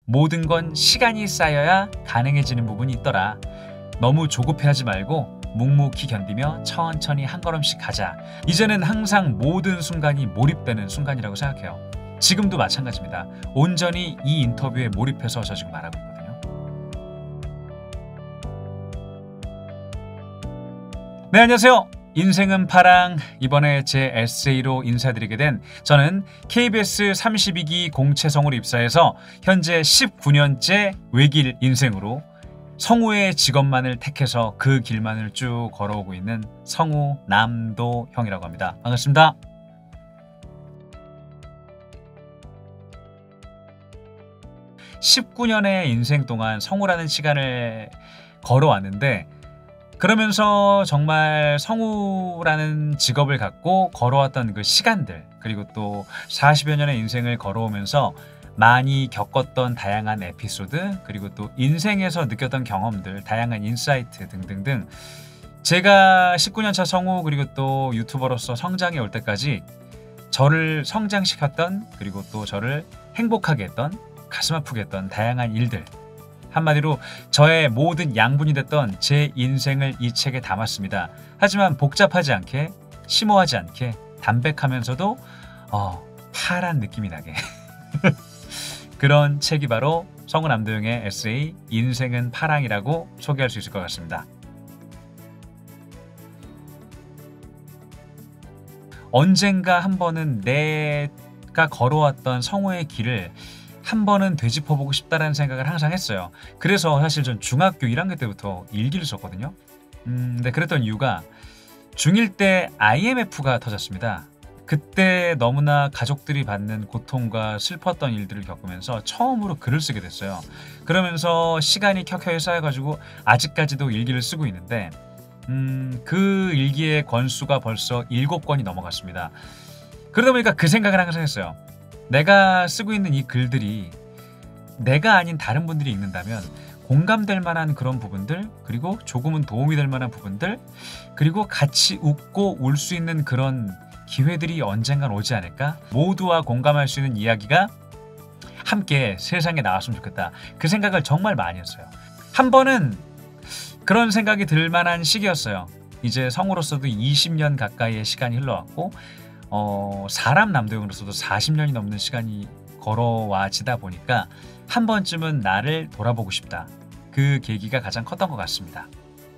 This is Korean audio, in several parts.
모든 건 시간이 쌓여야 가능해지는 부분이 있더라. 너무 조급해하지 말고 묵묵히 견디며 천천히 한 걸음씩 가자. 이제는 항상 모든 순간이 몰입되는 순간이라고 생각해요. 지금도 마찬가지입니다. 온전히 이 인터뷰에 몰입해서 저 지금 말하고 있거든요. 네, 안녕하세요. 인생은 파랑. 이번에 제 에세이로 인사드리게 된 저는 KBS 32기 공채성우로 입사해서 현재 19년째 외길 인생으로 성우의 직업만을 택해서 그 길만을 쭉 걸어오고 있는 성우 남도형이라고 합니다. 반갑습니다. (19년의) 인생 동안 성우라는 시간을 걸어왔는데, 그러면서 정말 성우라는 직업을 갖고 걸어왔던 그 시간들, 그리고 또 40여 년의 인생을 걸어오면서 많이 겪었던 다양한 에피소드, 그리고 또 인생에서 느꼈던 경험들, 다양한 인사이트 등등등, 제가 19년차 성우 그리고 또 유튜버로서 성장해 올 때까지 저를 성장시켰던, 그리고 또 저를 행복하게 했던, 가슴 아프게 했던 다양한 일들, 한마디로 저의 모든 양분이 됐던 제 인생을 이 책에 담았습니다. 하지만 복잡하지 않게, 심오하지 않게, 담백하면서도 파란 느낌이 나게 그런 책이 바로 성우 남도형의 에세이 인생은 파랑이라고 소개할 수 있을 것 같습니다. 언젠가 한 번은 내가 걸어왔던 성우의 길을 한 번은 되짚어보고 싶다는 생각을 항상 했어요. 그래서 사실 전 중학교 1학년 때부터 일기를 썼거든요. 근데 그랬던 이유가 중1 때 IMF가 터졌습니다. 그때 너무나 가족들이 받는 고통과 슬펐던 일들을 겪으면서 처음으로 글을 쓰게 됐어요. 그러면서 시간이 켜켜이 쌓여가지고 아직까지도 일기를 쓰고 있는데, 그 일기의 권수가 벌써 7권이 넘어갔습니다. 그러다 보니까 그 생각을 항상 했어요. 내가 쓰고 있는 이 글들이 내가 아닌 다른 분들이 읽는다면 공감될 만한 그런 부분들, 그리고 조금은 도움이 될 만한 부분들, 그리고 같이 웃고 울 수 있는 그런 기회들이 언젠간 오지 않을까? 모두와 공감할 수 있는 이야기가 함께 세상에 나왔으면 좋겠다. 그 생각을 정말 많이 했어요. 한 번은 그런 생각이 들 만한 시기였어요. 이제 성우로서도 20년 가까이의 시간이 흘러왔고, 사람 남도형으로서도 40년이 넘는 시간이 걸어와지다 보니까 한 번쯤은 나를 돌아보고 싶다. 그 계기가 가장 컸던 것 같습니다.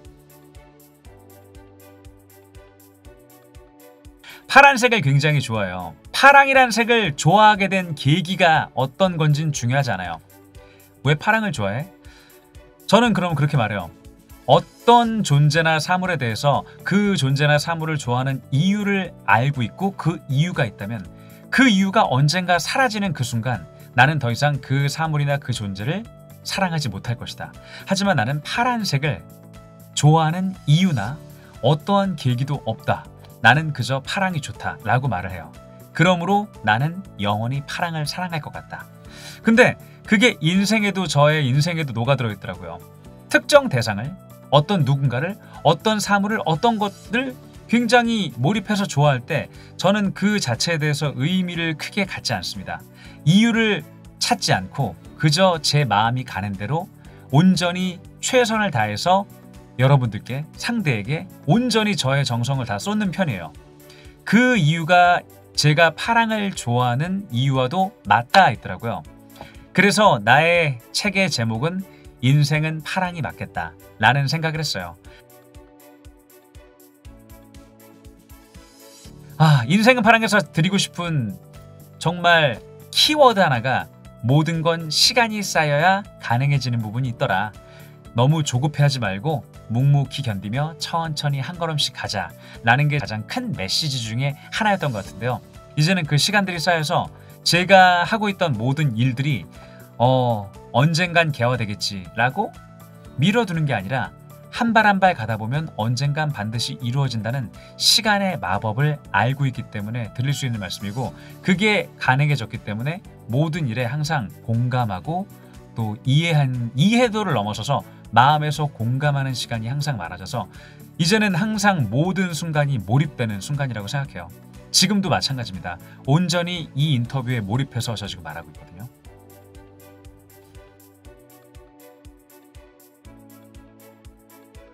파란색을 굉장히 좋아해요. 파랑이란 색을 좋아하게 된 계기가 어떤 건지는 중요하지 않아요. 왜 파랑을 좋아해? 저는 그럼 그렇게 말해요. 어떤 존재나 사물에 대해서 그 존재나 사물을 좋아하는 이유를 알고 있고, 그 이유가 있다면 그 이유가 언젠가 사라지는 그 순간 나는 더 이상 그 사물이나 그 존재를 사랑하지 못할 것이다. 하지만 나는 파란색을 좋아하는 이유나 어떠한 계기도 없다. 나는 그저 파랑이 좋다 라고 말을 해요. 그러므로 나는 영원히 파랑을 사랑할 것 같다. 근데 그게 인생에도, 저의 인생에도 녹아들어 있더라고요. 특정 대상을, 어떤 누군가를, 어떤 사물을, 어떤 것들 굉장히 몰입해서 좋아할 때 저는 그 자체에 대해서 의미를 크게 갖지 않습니다. 이유를 찾지 않고 그저 제 마음이 가는 대로 온전히 최선을 다해서 여러분들께, 상대에게 온전히 저의 정성을 다 쏟는 편이에요. 그 이유가 제가 파랑을 좋아하는 이유와도 맞닿아 있더라고요. 그래서 나의 책의 제목은 인생은 파랑이 맞겠다 라는 생각을 했어요. 인생은 파랑에서 드리고 싶은 정말 키워드 하나가 모든 건 시간이 쌓여야 가능해지는 부분이 있더라. 너무 조급해하지 말고 묵묵히 견디며 천천히 한 걸음씩 가자 라는 게 가장 큰 메시지 중에 하나였던 것 같은데요. 이제는 그 시간들이 쌓여서 제가 하고 있던 모든 일들이 언젠간 개화되겠지 라고 미뤄두는 게 아니라 한 발 한 발 가다 보면 언젠간 반드시 이루어진다는 시간의 마법을 알고 있기 때문에 드릴 수 있는 말씀이고, 그게 가능해졌기 때문에 모든 일에 항상 공감하고 또 이해도를 넘어서서 마음에서 공감하는 시간이 항상 많아져서 이제는 항상 모든 순간이 몰입되는 순간이라고 생각해요. 지금도 마찬가지입니다. 온전히 이 인터뷰에 몰입해서 저 지금 말하고 있거든요.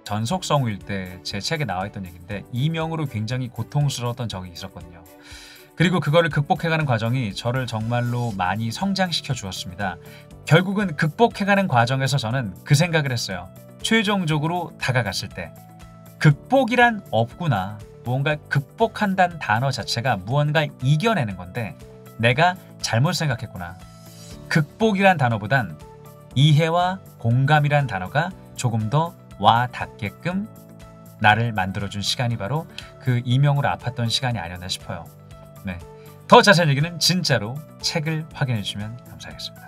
전속성우일 때 제 책에 나와 있던 얘기인데 이명으로 굉장히 고통스러웠던 적이 있었거든요. 그리고 그거를 극복해가는 과정이 저를 정말로 많이 성장시켜 주었습니다. 결국은 극복해가는 과정에서 저는 그 생각을 했어요. 최종적으로 다가갔을 때 극복이란 없구나. 무언가 극복한다는 단어 자체가 무언가 이겨내는 건데 내가 잘못 생각했구나. 극복이란 단어보단 이해와 공감이란 단어가 조금 더 와 닿게끔 나를 만들어준 시간이 바로 그 이명으로 아팠던 시간이 아니었나 싶어요. 네, 더 자세한 얘기는 진짜로 책을 확인해 주시면 감사하겠습니다.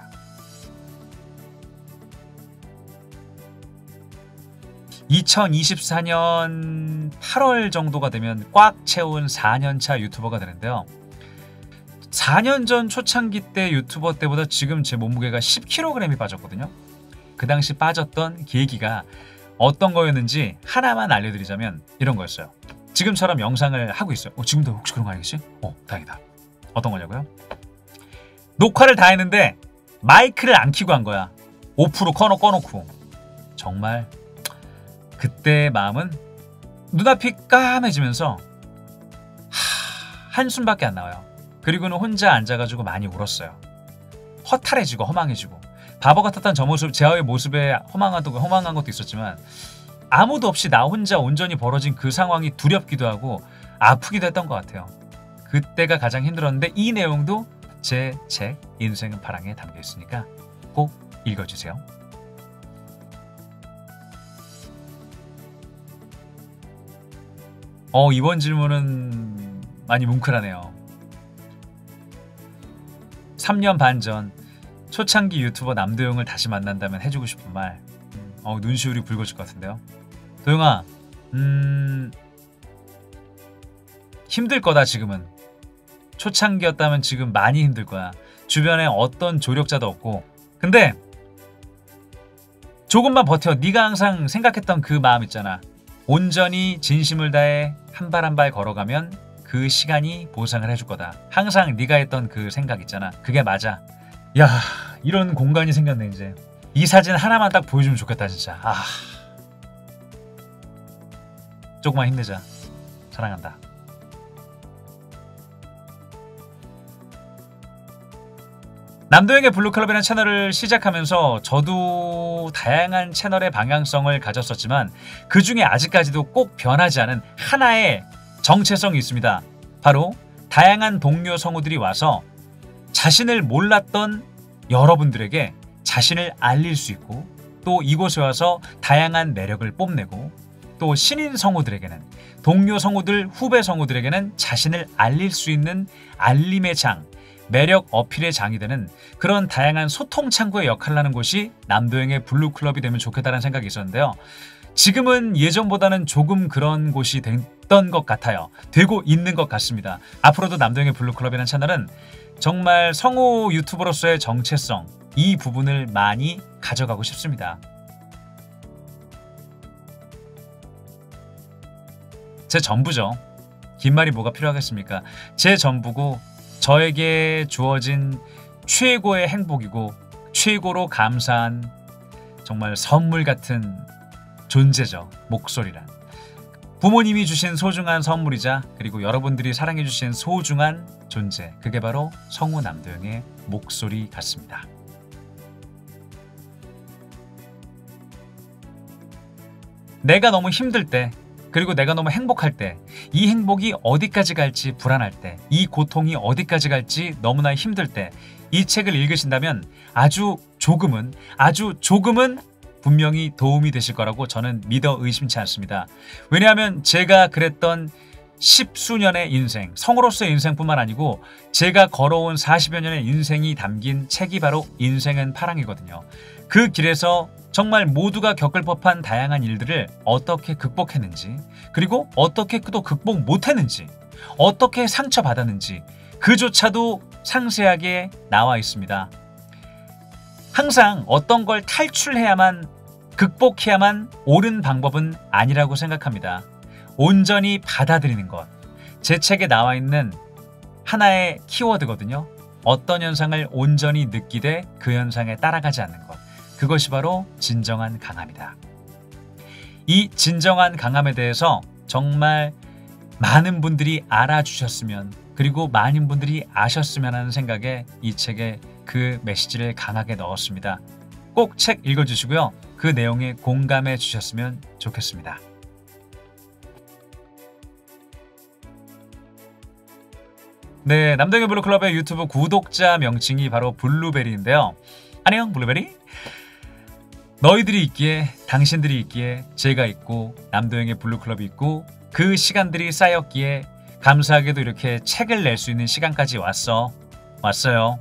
2024년 8월 정도가 되면 꽉 채운 4년차 유튜버가 되는데요. 4년 전 초창기 때 유튜버 때보다 지금 제 몸무게가 10kg이 빠졌거든요. 그 당시 빠졌던 계기가 어떤 거였는지 하나만 알려드리자면 이런 거였어요. 지금처럼 영상을 하고 있어요. 지금도 혹시 그런 거 아니겠지? 다행이다. 어떤 거냐고요? 녹화를 다 했는데 마이크를 안 켜고 한 거야. 5% 꺼놓고. 정말 그때 마음은 눈앞이 까매지면서 한숨밖에 안 나와요. 그리고는 혼자 앉아가지고 많이 울었어요. 허탈해지고 허망해지고 바보 같았던 저 모습, 제아의 모습에 허망한 것도 있었지만 아무도 없이 나 혼자 온전히 벌어진 그 상황이 두렵기도 하고 아프기도 했던 것 같아요. 그때가 가장 힘들었는데 이 내용도 제 책 인생은 파랑에 담겨 있으니까 꼭 읽어주세요. 이번 질문은 많이 뭉클하네요. 3년 반 전 초창기 유튜버 남도영을 다시 만난다면 해주고 싶은 말. 눈시울이 붉어질 것 같은데요. 도영아, 힘들 거다 지금은. 초창기였다면 지금 많이 힘들 거야. 주변에 어떤 조력자도 없고. 근데 조금만 버텨. 네가 항상 생각했던 그 마음 있잖아. 온전히 진심을 다해 한 발 한 발 걸어가면 그 시간이 보상을 해줄 거다. 항상 네가 했던 그 생각 있잖아. 그게 맞아. 야, 이런 공간이 생겼네 이제. 이 사진 하나만 딱 보여주면 좋겠다 진짜. 조금만 힘내자. 사랑한다. 남도영의 블루클럽이라는 채널을 시작하면서 저도 다양한 채널의 방향성을 가졌었지만 그 중에 아직까지도 꼭 변하지 않은 하나의 정체성이 있습니다. 바로 다양한 동료 성우들이 와서 자신을 몰랐던 여러분들에게 자신을 알릴 수 있고 또 이곳에 와서 다양한 매력을 뽐내고 또 신인 성우들에게는 동료 성우들, 후배 성우들에게는 자신을 알릴 수 있는 알림의 장, 매력 어필의 장이 되는 그런 다양한 소통 창구의 역할을 하는 곳이 남도영의 블루클럽이 되면 좋겠다는 생각이 있었는데요. 지금은 예전보다는 조금 그런 곳이 됐던 것 같아요. 되고 있는 것 같습니다. 앞으로도 남도영의 블루클럽이라는 채널은 정말 성우 유튜버로서의 정체성, 이 부분을 많이 가져가고 싶습니다. 제 전부죠. 긴 말이 뭐가 필요하겠습니까? 제 전부고 저에게 주어진 최고의 행복이고 최고로 감사한 정말 선물 같은 존재죠. 목소리란. 부모님이 주신 소중한 선물이자 그리고 여러분들이 사랑해주신 소중한 존재, 그게 바로 성우 남도영의 목소리 같습니다. 내가 너무 힘들 때, 그리고 내가 너무 행복할 때, 이 행복이 어디까지 갈지 불안할 때, 이 고통이 어디까지 갈지 너무나 힘들 때 이 책을 읽으신다면 아주 조금은 분명히 도움이 되실 거라고 저는 믿어 의심치 않습니다. 왜냐하면 제가 그랬던 10수년의 인생, 성우로서의 인생뿐만 아니고 제가 걸어온 40여 년의 인생이 담긴 책이 바로 인생은 파랑이거든요. 그 길에서 정말 모두가 겪을 법한 다양한 일들을 어떻게 극복했는지, 그리고 어떻게 또 극복 못했는지, 어떻게 상처받았는지 그조차도 상세하게 나와 있습니다. 항상 어떤 걸 탈출해야만, 극복해야만 옳은 방법은 아니라고 생각합니다. 온전히 받아들이는 것. 제 책에 나와 있는 하나의 키워드거든요. 어떤 현상을 온전히 느끼되 그 현상에 따라가지 않는 것. 그것이 바로 진정한 강함이다. 이 진정한 강함에 대해서 정말 많은 분들이 알아주셨으면, 그리고 많은 분들이 아셨으면 하는 생각에 이 책에 그 메시지를 강하게 넣었습니다. 꼭 책 읽어주시고요. 그 내용에 공감해 주셨으면 좋겠습니다. 네, 남동의 블루클럽의 유튜브 구독자 명칭이 바로 블루베리인데요. 안녕 블루베리. 너희들이 있기에, 당신들이 있기에 제가 있고 남도영의 블루클럽이 있고 그 시간들이 쌓였기에 감사하게도 이렇게 책을 낼 수 있는 시간까지 왔어요.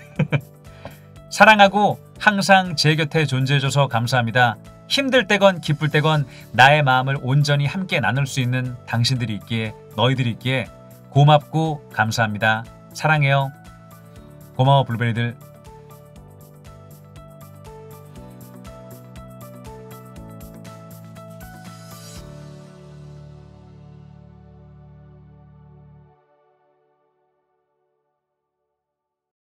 사랑하고 항상 제 곁에 존재해줘서 감사합니다. 힘들 때건 기쁠 때건 나의 마음을 온전히 함께 나눌 수 있는 당신들이 있기에, 너희들이 있기에 고맙고 감사합니다. 사랑해요. 고마워 블루베리들.